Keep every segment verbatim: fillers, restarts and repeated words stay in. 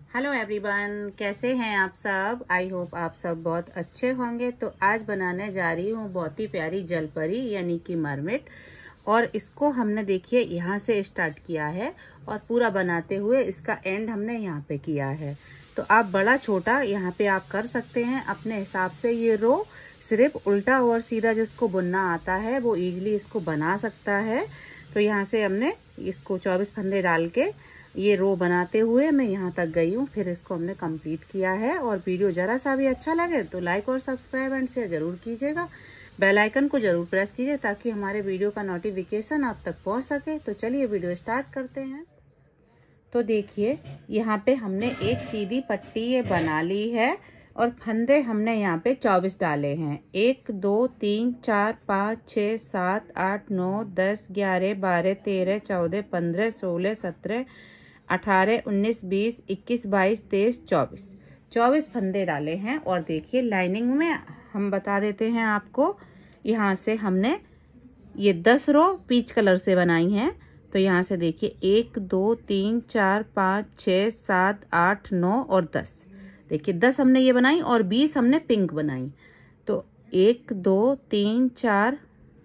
Hello everyone, कैसे हैं आप सब। आई होप आप सब बहुत अच्छे होंगे। तो आज बनाने जा रही हूँ बहुत ही प्यारी जलपरी यानी कि मरमेड। और इसको हमने देखिए यहाँ से स्टार्ट किया है और पूरा बनाते हुए इसका एंड हमने यहाँ पे किया है। तो आप बड़ा छोटा यहाँ पे आप कर सकते हैं अपने हिसाब से। ये रो सिर्फ उल्टा और सीधा जिसको बुनना आता है वो इजीली इसको बना सकता है। तो यहाँ से हमने इसको चौबीस फंदे डाल के ये रो बनाते हुए मैं यहाँ तक गई हूँ। फिर इसको हमने कंप्लीट किया है। और वीडियो जरा सा भी अच्छा लगे तो लाइक और सब्सक्राइब एंड शेयर जरूर कीजिएगा। बेल आइकन को जरूर प्रेस कीजिए ताकि हमारे वीडियो का नोटिफिकेशन आप तक पहुँच सके। तो चलिए वीडियो स्टार्ट करते हैं। तो देखिए यहाँ पे हमने एक सीधी पट्टी ये बना ली है और फंदे हमने यहाँ पे चौबीस डाले हैं। एक दो तीन चार पाँच छः सात आठ नौ दस ग्यारह बारह तेरह चौदह पंद्रह सोलह सत्रह अठारह उन्नीस बीस इक्कीस बाईस तेईस चौबीस चौबीस फंदे डाले हैं। और देखिए लाइनिंग में हम बता देते हैं आपको, यहाँ से हमने ये दस रो पीच कलर से बनाई हैं। तो यहाँ से देखिए एक दो तीन चार पाँच छः सात आठ नौ और दस। देखिए दस हमने ये बनाई और बीस हमने पिंक बनाई। तो एक दो तीन चार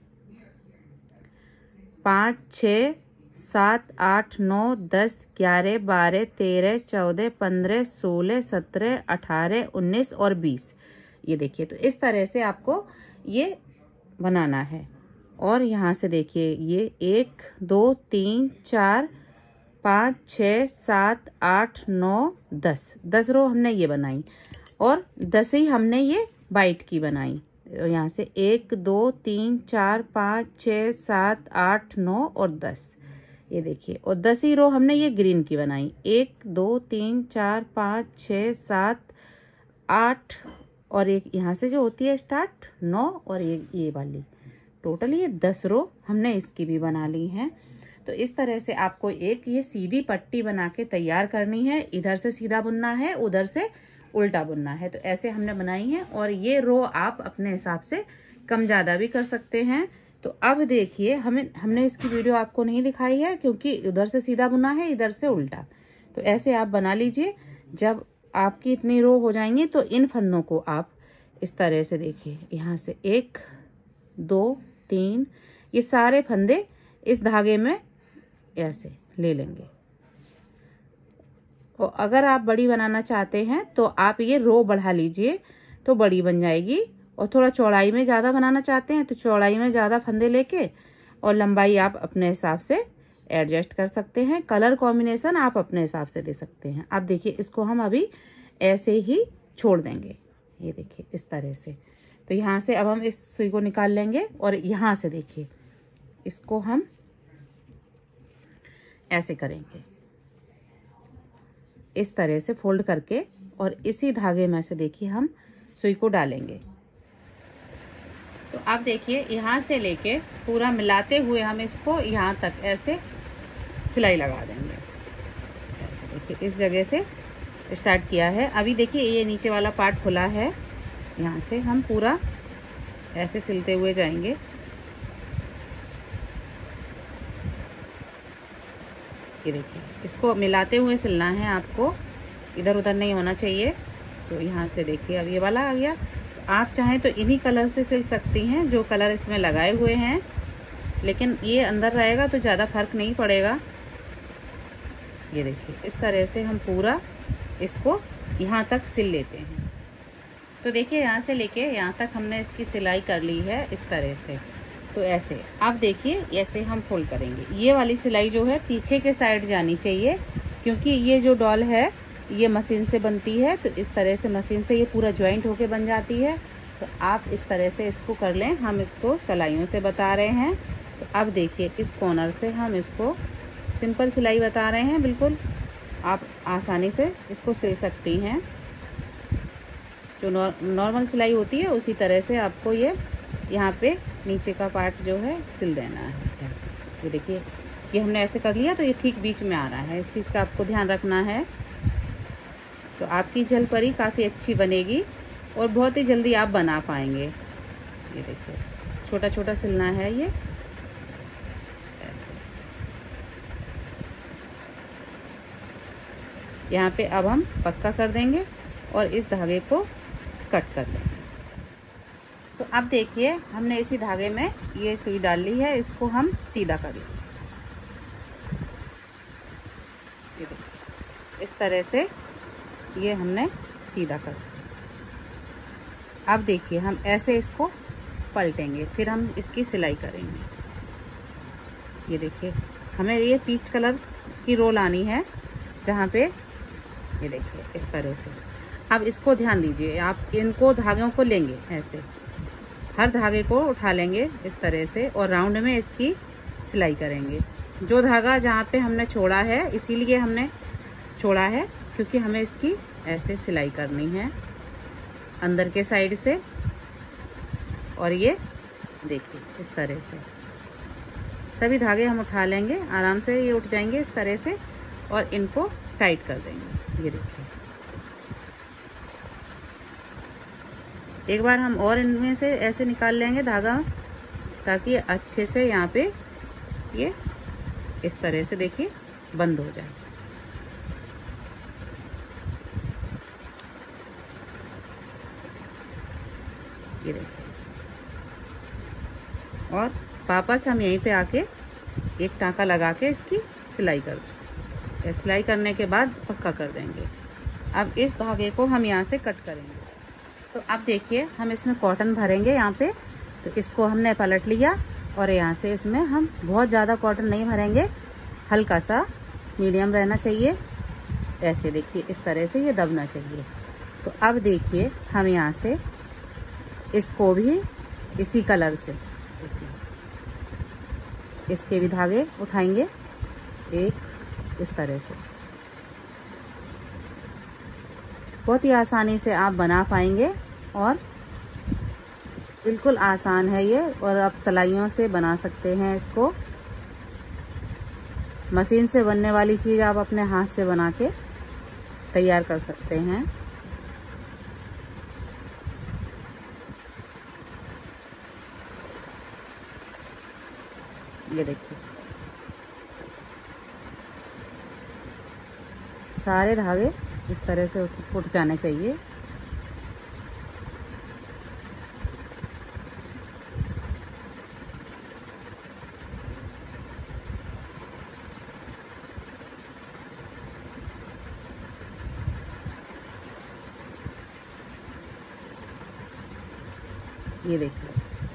पाँच छः सात आठ नौ दस ग्यारह बारह तेरह चौदह पंद्रह सोलह सत्रह अठारह उन्नीस और बीस। ये देखिए तो इस तरह से आपको ये बनाना है। और यहाँ से देखिए ये एक दो तीन चार पाँच छः सात आठ नौ दस दस रो हमने ये बनाई और दस ही हमने ये वाइट की बनाई। तो यहाँ से एक दो तीन चार पाँच छः सात आठ नौ और दस। ये देखिए और दस ही रो हमने ये ग्रीन की बनाई। एक दो तीन चार पाँच छः सात आठ और एक यहाँ से जो होती है स्टार्ट नौ और ये ये वाली टोटल ये दस रो हमने इसकी भी बना ली हैं। तो इस तरह से आपको एक ये सीधी पट्टी बना के तैयार करनी है। इधर से सीधा बुनना है, उधर से उल्टा बुनना है। तो ऐसे हमने बनाई है और ये रो आप अपने हिसाब से कम ज़्यादा भी कर सकते हैं। तो अब देखिए हमें हमने इसकी वीडियो आपको नहीं दिखाई है क्योंकि उधर से सीधा बुना है, इधर से उल्टा। तो ऐसे आप बना लीजिए। जब आपकी इतनी रो हो जाएंगी तो इन फंदों को आप इस तरह से देखिए यहाँ से एक दो तीन ये सारे फंदे इस धागे में ऐसे ले लेंगे। और अगर आप बड़ी बनाना चाहते हैं तो आप ये रो बढ़ा लीजिए तो बड़ी बन जाएगी। और थोड़ा चौड़ाई में ज़्यादा बनाना चाहते हैं तो चौड़ाई में ज़्यादा फंदे लेके और लंबाई आप अपने हिसाब से एडजस्ट कर सकते हैं। कलर कॉम्बिनेशन आप अपने हिसाब से दे सकते हैं। अब देखिए इसको हम अभी ऐसे ही छोड़ देंगे। ये देखिए इस तरह से। तो यहाँ से अब हम इस सुई को निकाल लेंगे और यहाँ से देखिए इसको हम ऐसे करेंगे, इस तरह से फोल्ड करके और इसी धागे में से देखिए हम सुई को डालेंगे। तो आप देखिए यहाँ से लेके पूरा मिलाते हुए हम इसको यहाँ तक ऐसे सिलाई लगा देंगे। ऐसे देखिए इस जगह से स्टार्ट किया है। अभी देखिए ये नीचे वाला पार्ट खुला है, यहाँ से हम पूरा ऐसे सिलते हुए जाएंगे। ये देखिए इसको मिलाते हुए सिलना है आपको, इधर उधर नहीं होना चाहिए। तो यहाँ से देखिए अब ये वाला आ गया। तो आप चाहें तो इन्हीं कलर से सिल सकती हैं जो कलर इसमें लगाए हुए हैं, लेकिन ये अंदर रहेगा तो ज़्यादा फर्क नहीं पड़ेगा। ये देखिए इस तरह से हम पूरा इसको यहाँ तक सिल लेते हैं। तो देखिए यहाँ से लेके यहाँ तक हमने इसकी सिलाई कर ली है इस तरह से। तो ऐसे आप देखिए ऐसे हम फोल्ड करेंगे। ये वाली सिलाई जो है पीछे के साइड जानी चाहिए क्योंकि ये जो डॉल है ये मशीन से बनती है। तो इस तरह से मशीन से ये पूरा जॉइंट होके बन जाती है। तो आप इस तरह से इसको कर लें। हम इसको सिलाइयों से बता रहे हैं। तो अब देखिए इस कॉर्नर से हम इसको सिंपल सिलाई बता रहे हैं। बिल्कुल आप आसानी से इसको सिल सकती हैं। जो नॉर्मल सिलाई होती है उसी तरह से आपको ये यहाँ पे नीचे का पार्ट जो है सिल देना है ऐसे। ये देखिए ये हमने ऐसे कर लिया तो ये ठीक बीच में आ रहा है। इस चीज़ का आपको ध्यान रखना है। तो आपकी जलपरी काफ़ी अच्छी बनेगी और बहुत ही जल्दी आप बना पाएंगे। ये देखिए छोटा छोटा सिलना है ये ऐसे। यहाँ पे अब हम पक्का कर देंगे और इस धागे को कट कर लेंगे। तो अब देखिए हमने इसी धागे में ये सुई डाल ली है, इसको हम सीधा कर लेंगे। ये देखिए इस तरह से ये हमने सीधा कर लिया। अब देखिए हम ऐसे इसको पलटेंगे, फिर हम इसकी सिलाई करेंगे। ये देखिए हमें ये पीच कलर की रोल आनी है जहाँ पे, ये देखिए इस तरह से। अब इसको ध्यान दीजिए, आप इनको धागों को लेंगे ऐसे, हर धागे को उठा लेंगे इस तरह से और राउंड में इसकी सिलाई करेंगे। जो धागा जहाँ पे हमने छोड़ा है, इसीलिए हमने छोड़ा है क्योंकि हमें इसकी ऐसे सिलाई करनी है अंदर के साइड से। और ये देखिए इस तरह से सभी धागे हम उठा लेंगे, आराम से ये उठ जाएंगे इस तरह से और इनको टाइट कर देंगे। ये देखिए एक बार हम और इनमें से ऐसे निकाल लेंगे धागा, ताकि अच्छे से यहाँ पे ये इस तरह से देखिए बंद हो जाए। ये देखिए और वापस हम यहीं पे आके एक टाँका लगा के इसकी सिलाई कर देंगे। सिलाई करने के बाद पक्का कर देंगे। अब इस धागे को हम यहाँ से कट करेंगे। तो अब देखिए हम इसमें कॉटन भरेंगे यहाँ पे। तो इसको हमने पलट लिया और यहाँ से इसमें हम बहुत ज़्यादा कॉटन नहीं भरेंगे, हल्का सा मीडियम रहना चाहिए। ऐसे देखिए इस तरह से ये दबना चाहिए। तो अब देखिए हम यहाँ से इसको भी इसी कलर से इसके भी धागे उठाएंगे एक इस तरह से। बहुत ही आसानी से आप बना पाएंगे और बिल्कुल आसान है ये। और आप सिलाइयों से बना सकते हैं इसको। मशीन से बनने वाली चीज़ आप अपने हाथ से बना के तैयार कर सकते हैं। ये देखिए सारे धागे इस तरह से उठ जाने चाहिए। ये देखिए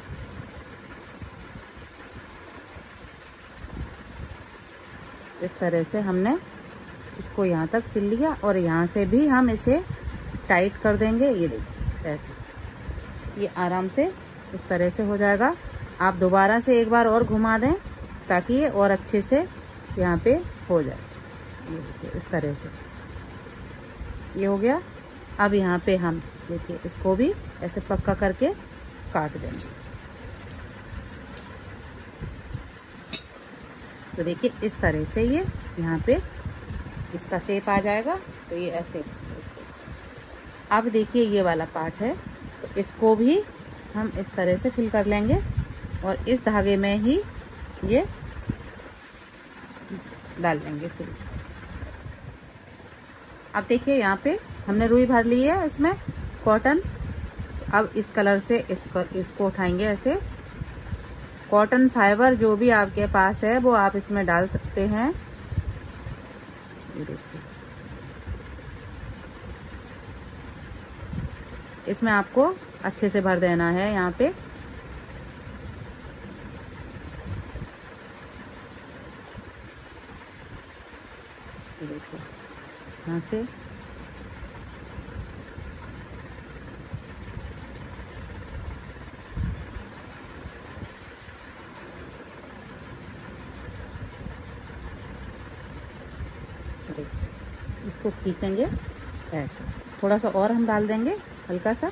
इस तरह से हमने इसको यहाँ तक सिल लिया और यहाँ से भी हम इसे टाइट कर देंगे। ये देखिए ऐसे ये आराम से इस तरह से हो जाएगा। आप दोबारा से एक बार और घुमा दें ताकि ये और अच्छे से यहाँ पे हो जाए। ये देखिए इस तरह से ये हो गया। अब यहाँ पे हम देखिए इसको भी ऐसे पक्का करके काट देंगे। तो देखिए इस तरह से ये यहाँ पे इसका शेप आ जाएगा। तो ये ऐसे देखिए। अब देखिए ये वाला पार्ट है, तो इसको भी हम इस तरह से फिल कर लेंगे और इस धागे में ही ये डाल लेंगे सुई। अब देखिए यहाँ पे हमने रुई भर ली है इसमें कॉटन। अब इस कलर से इसको इसको उठाएंगे ऐसे। कॉटन फाइबर जो भी आपके पास है वो आप इसमें डाल सकते हैं। ये देखिए इसमें आपको अच्छे से भर देना है यहाँ पे। ये देखिए यहाँ से इसको खींचेंगे ऐसे। थोड़ा सा और हम डाल देंगे हल्का सा।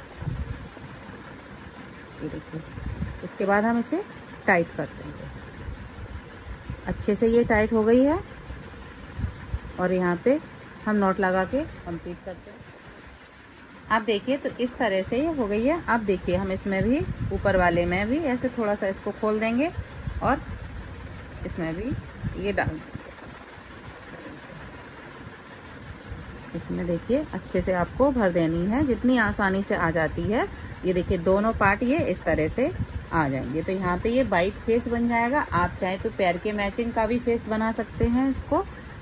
ये देखिए उसके बाद हम इसे टाइट कर देंगे। अच्छे से ये टाइट हो गई है और यहाँ पे हम नॉट लगा के कंप्लीट करते हैं। आप देखिए तो इस तरह से ये हो गई है। अब देखिए हम इसमें भी ऊपर वाले में भी ऐसे थोड़ा सा इसको खोल देंगे और इसमें भी ये डाल देंगे। इसमें देखिए अच्छे से आपको भर देनी है, जितनी आसानी से आ जाती है। ये देखिए दोनों पार्ट ये इस तरह से आ जाएंगे। तो यहाँ पे ये वाइट फेस बन जाएगा। आप चाहे तो पैर के मैचिंग का भी फेस बना सकते हैं। इसको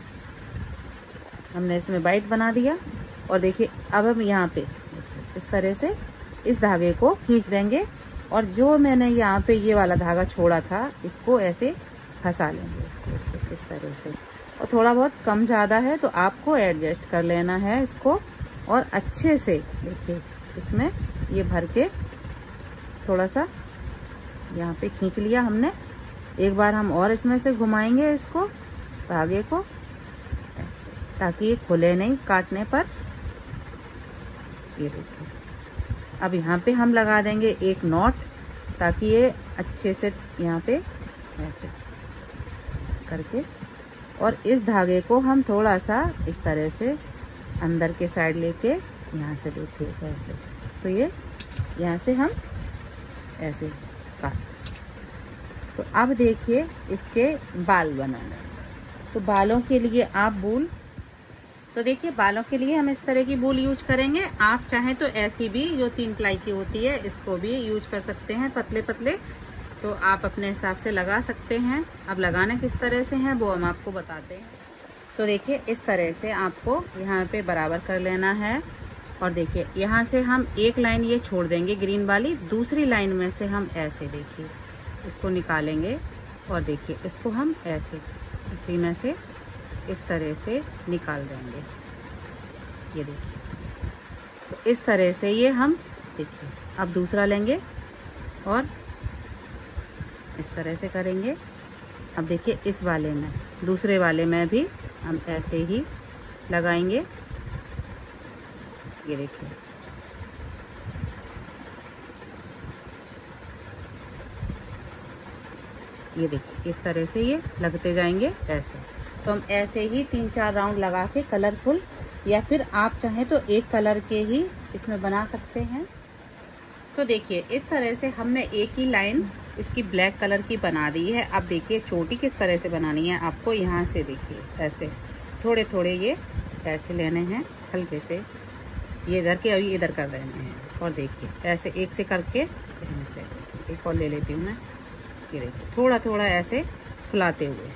हमने इसमें वाइट बना दिया और देखिए अब हम यहाँ पे इस तरह से इस धागे को खींच देंगे और जो मैंने यहाँ पे ये वाला धागा छोड़ा था इसको ऐसे फंसा लेंगे देखिए इस तरह से। और थोड़ा बहुत कम ज़्यादा है तो आपको एडजस्ट कर लेना है इसको और अच्छे से देखिए इसमें ये भर के थोड़ा सा यहाँ पे खींच लिया हमने। एक बार हम और इसमें से घुमाएंगे इसको धागे को ऐसे, ताकि ये खुले नहीं काटने पर। ये देखिए अब यहाँ पे हम लगा देंगे एक नॉट, ताकि ये अच्छे से यहाँ पे ऐसे, ऐसे करके, और इस धागे को हम थोड़ा सा इस तरह से अंदर के साइड लेके यहाँ से देखिए ऐसे, तो ये यहाँ से हम ऐसे काट। तो अब देखिए इसके बाल बनाना। तो बालों के लिए आप बूल, तो देखिए बालों के लिए हम इस तरह की बूल यूज करेंगे। आप चाहें तो ऐसी भी जो तीन प्लाई की होती है इसको भी यूज कर सकते हैं, पतले पतले। तो आप अपने हिसाब से लगा सकते हैं। अब लगाना किस तरह से है वो हम आपको बताते हैं। तो देखिए इस तरह से आपको यहाँ पे बराबर कर लेना है। और देखिए यहाँ से हम एक लाइन ये छोड़ देंगे ग्रीन वाली, दूसरी लाइन में से हम ऐसे देखिए इसको निकालेंगे और देखिए इसको हम ऐसे इसी में से इस तरह से निकाल देंगे। ये देखिए तो इस तरह से ये हम देखिए अब दूसरा लेंगे और इस तरह से करेंगे। अब देखिए इस वाले में, दूसरे वाले में भी हम ऐसे ही लगाएंगे। ये देखिए ये देखिए इस तरह से ये लगते जाएंगे ऐसे। तो हम ऐसे ही तीन चार राउंड लगा के कलरफुल, या फिर आप चाहें तो एक कलर के ही इसमें बना सकते हैं। तो देखिए इस तरह से हमने एक ही लाइन इसकी ब्लैक कलर की बना दी है। अब देखिए चोटी किस तरह से बनानी है आपको। यहाँ से देखिए ऐसे थोड़े थोड़े ये ऐसे लेने हैं, हल्के से ये इधर के अभी इधर कर देने हैं। और देखिए ऐसे एक से करके ऐसे एक और ले लेती हूँ मैं। ये देखिए थोड़ा थोड़ा ऐसे फुलाते हुए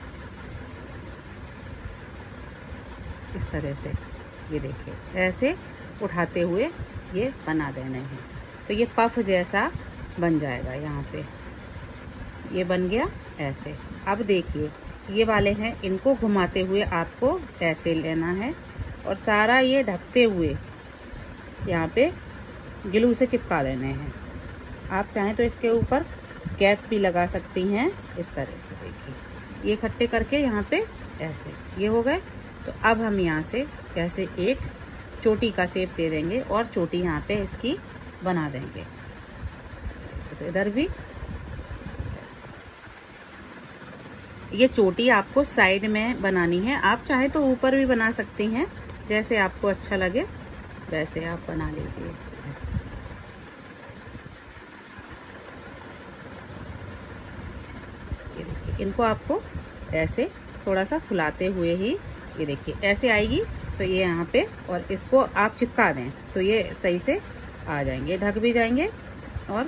इस तरह से, ये देखिए ऐसे उठाते हुए ये बना देने हैं। तो ये पफ जैसा बन जाएगा। यहाँ पे ये बन गया ऐसे। अब देखिए ये वाले हैं, इनको घुमाते हुए आपको ऐसे लेना है और सारा ये ढकते हुए यहाँ पे ग्लू से चिपका देने हैं। आप चाहें तो इसके ऊपर कैप भी लगा सकती हैं इस तरह से। देखिए ये इकट्ठे करके यहाँ पे ऐसे ये हो गए। तो अब हम यहाँ से ऐसे एक चोटी का शेप दे देंगे और चोटी यहाँ पे इसकी बना देंगे। तो इधर भी ये चोटी आपको साइड में बनानी है। आप चाहे तो ऊपर भी बना सकती हैं, जैसे आपको अच्छा लगे वैसे आप बना लीजिए ऐसे। ये देखिए इनको आपको ऐसे थोड़ा सा फुलाते हुए ही, ये देखिए ऐसे आएगी तो ये यहाँ पे, और इसको आप चिपका दें तो ये सही से आ जाएंगे, ढक भी जाएंगे। और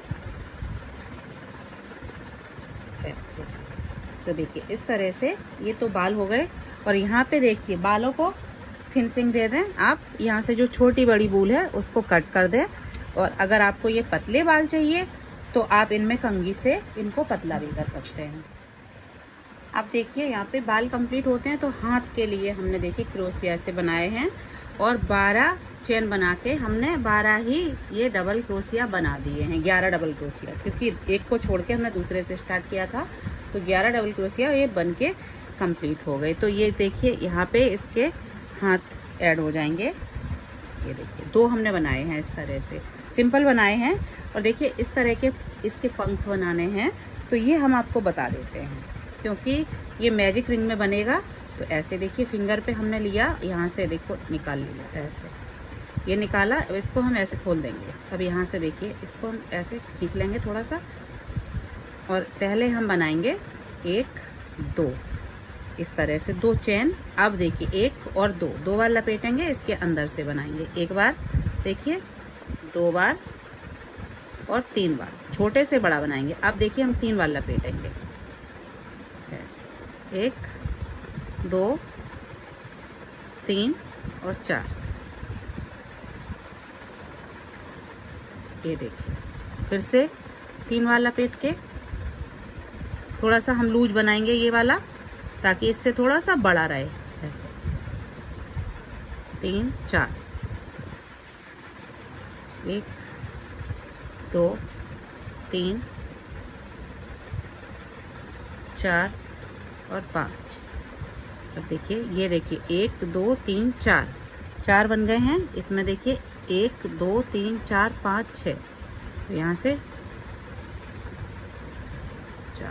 ऐसे तो देखिए इस तरह से ये तो बाल हो गए। और यहाँ पे देखिए बालों को फिनिशिंग दे दें आप। यहाँ से जो छोटी बड़ी बूल है उसको कट कर दें। और अगर आपको ये पतले बाल चाहिए तो आप इनमें कंघी से इनको पतला भी कर सकते हैं। अब देखिए यहाँ पे बाल कंप्लीट होते हैं तो हाथ के लिए हमने देखिए क्रोशिया से बनाए हैं और बारह चेन बना के हमने बारह ही ये डबल क्रोशिया बना दिए हैं, ग्यारह डबल क्रोशिया, क्योंकि एक को छोड़ के हमने दूसरे से स्टार्ट किया था। तो ग्यारह डबल क्रोशिया ये बन के कंप्लीट हो गए। तो ये देखिए यहाँ पे इसके हाथ ऐड हो जाएंगे। ये देखिए दो हमने बनाए हैं इस तरह से, सिंपल बनाए हैं। और देखिए इस तरह के इसके पंख बनाने हैं तो ये हम आपको बता देते हैं, क्योंकि ये मैजिक रिंग में बनेगा। तो ऐसे देखिए फिंगर पे हमने लिया, यहाँ से देखो निकाल लिया ऐसे, ये निकाला। अब इसको हम ऐसे खोल देंगे। अब यहाँ से देखिए इसको हम ऐसे खींच लेंगे थोड़ा सा। और पहले हम बनाएंगे एक दो, इस तरह से दो चेन। अब देखिए एक और दो दो बार लपेटेंगे, इसके अंदर से बनाएंगे। एक बार देखिए, दो बार और तीन बार, छोटे से बड़ा बनाएंगे। अब देखिए हम तीन बार लपेटेंगे ऐसे, एक दो तीन और चार। ये देखिए, फिर से तीन बार लपेट के थोड़ा सा हम लूज बनाएंगे ये वाला, ताकि इससे थोड़ा सा बड़ा रहे। ऐसे तीन चार, एक दो तीन चार और पाँच। अब देखिए, ये देखिए एक दो तीन चार, चार बन गए हैं। इसमें देखिए एक दो तीन चार पाँच छः, तो यहाँ से चार,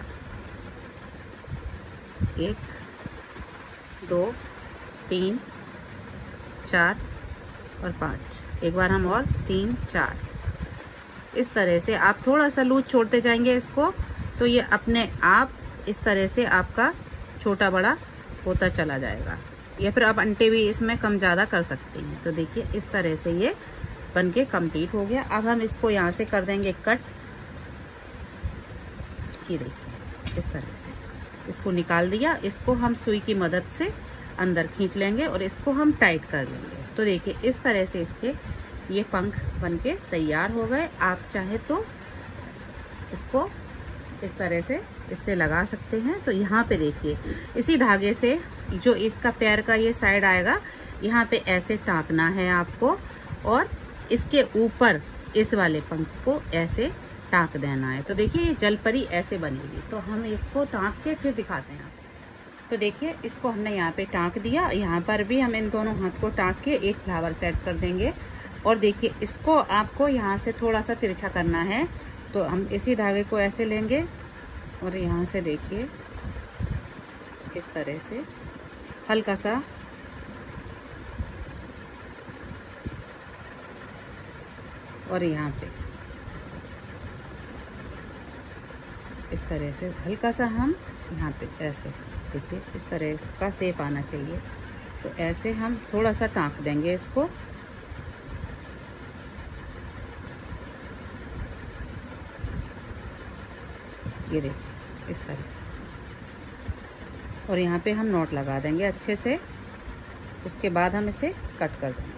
एक दो तीन चार और पाँच। एक बार हम और तीन चार। इस तरह से आप थोड़ा सा लूज छोड़ते जाएंगे इसको, तो ये अपने आप इस तरह से आपका छोटा बड़ा होता चला जाएगा। या फिर आप अंटे भी इसमें कम ज़्यादा कर सकते हैं। तो देखिए इस तरह से ये बन के कंप्लीट हो गया। अब हम इसको यहाँ से कर देंगे कट। ये देखिए इस तरह से इसको निकाल दिया। इसको हम सुई की मदद से अंदर खींच लेंगे और इसको हम टाइट कर लेंगे। तो देखिए इस तरह से इसके ये पंख बन के तैयार हो गए। आप चाहे तो इसको इस तरह से इससे लगा सकते हैं। तो यहाँ पे देखिए, इसी धागे से जो इसका पैर का ये साइड आएगा, यहाँ पे ऐसे टाँकना है आपको, और इसके ऊपर इस वाले पंख को ऐसे टाँक देना है। तो देखिए ये जलपरी ऐसे बनेगी। तो हम इसको टाँक के फिर दिखाते हैं। तो देखिए इसको हमने यहाँ पे टाँक दिया। यहाँ पर भी हम इन दोनों हाथ को टाँक के एक फ्लावर सेट कर देंगे। और देखिए इसको आपको यहाँ से थोड़ा सा तिरछा करना है। तो हम इसी धागे को ऐसे लेंगे और यहाँ से देखिए इस तरह से हल्का सा और यहाँ पे इस तरह से हल्का सा हम यहाँ पे ऐसे देखिए इस तरह इसका शेप आना चाहिए। तो ऐसे हम थोड़ा सा टाँक देंगे इसको। ये देखिए इस तरह से, और यहाँ पे हम नॉट लगा देंगे अच्छे से। उसके बाद हम इसे कट कर देंगे।